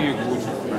hier gut.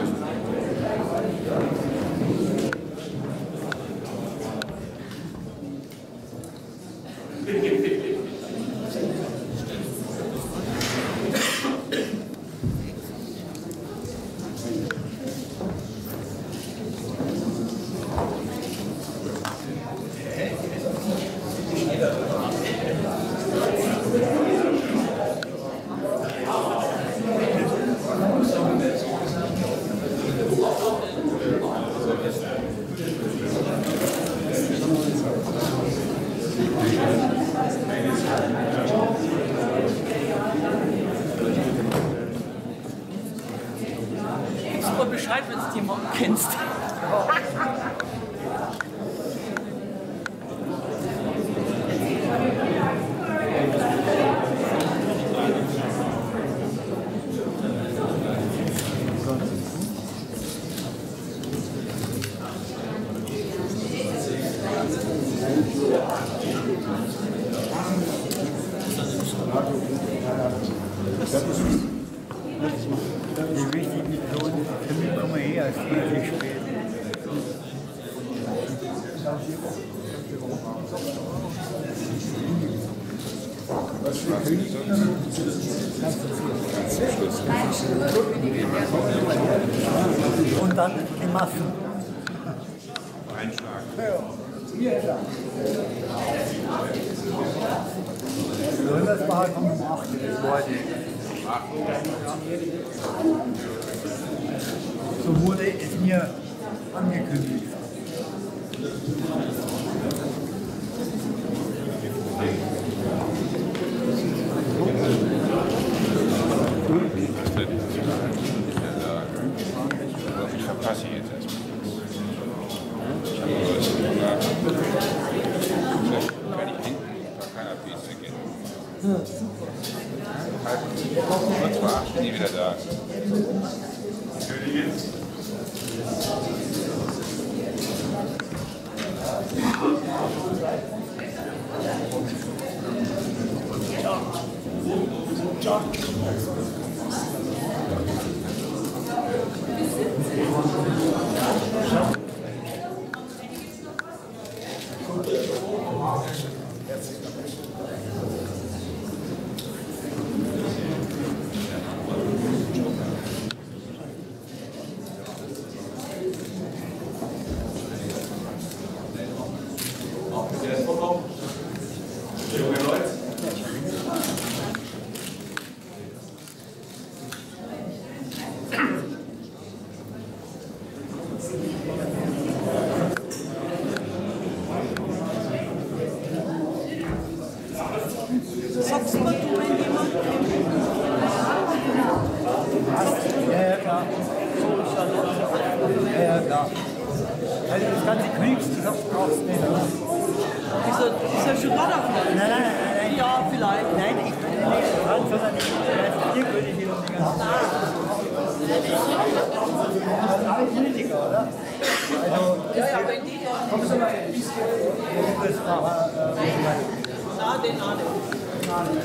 Gibst mal Bescheid, wenn du jemanden kennst. Die wichtigen Methoden, für mich kommen wir her, als viel spät. Und dann die Massen. Das war halt um 8 Leute. So wurde es mir angekündigt. Ich verpasse jetzt erstmal. Ich habe nur was gesagt. Kann ich hinten unter keiner Piste gehen. Kurz vor 8 nie wieder da. Sagst du mal, du, wenn jemand Ja, klar. Ja, klar. Also das ganze Königsgeschäft brauchst du nicht. ist er schon da vielleicht? Nein. Ja, vielleicht. Nein, ich bin nicht dran, sondern ich bin hier Königin und die ganze Zeit. Das sind alle Politiker, oder? Also, Ja, wenn die da kommst du mal ein bisschen. den Nade.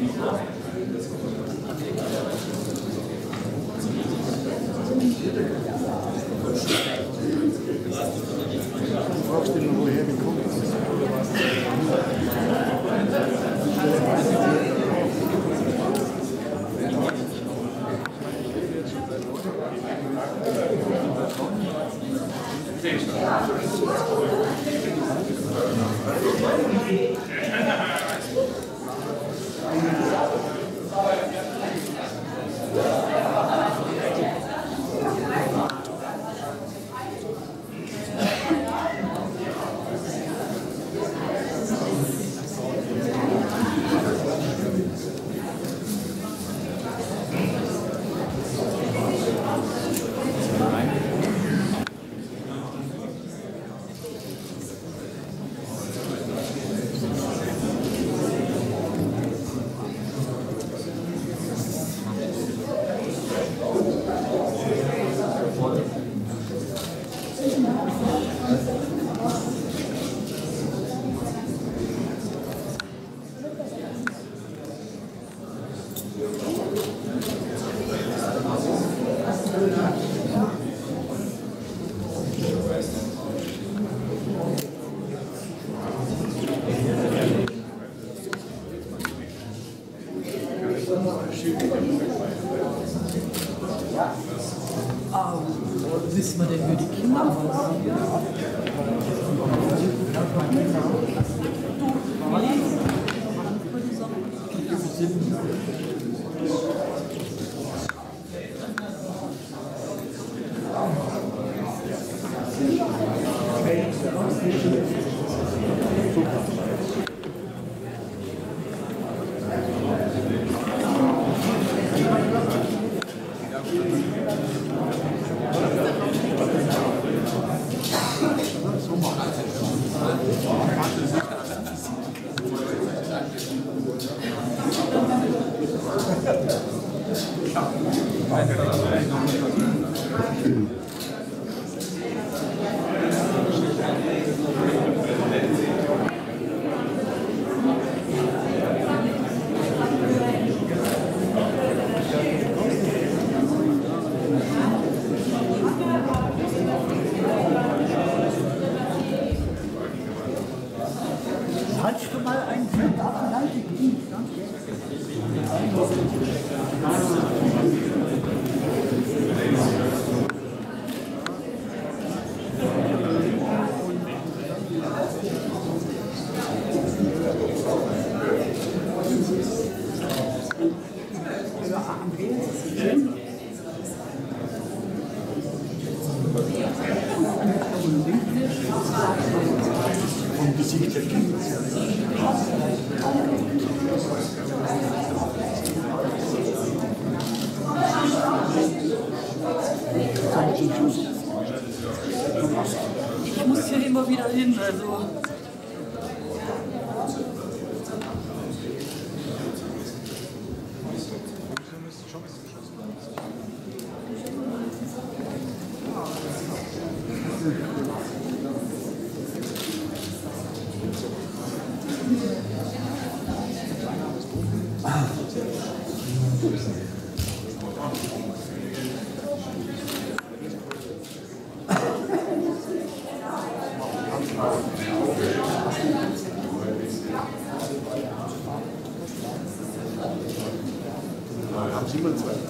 Fragst du immer, woher die kommt? Wissen wir denn, wie die Kinder aussehen? Hast du mal einen Film auf den Leute gegeben? Vom Gesicht her kennt man es ja. Ich muss hier immer wieder hin, also. Haben Sie mal zwei?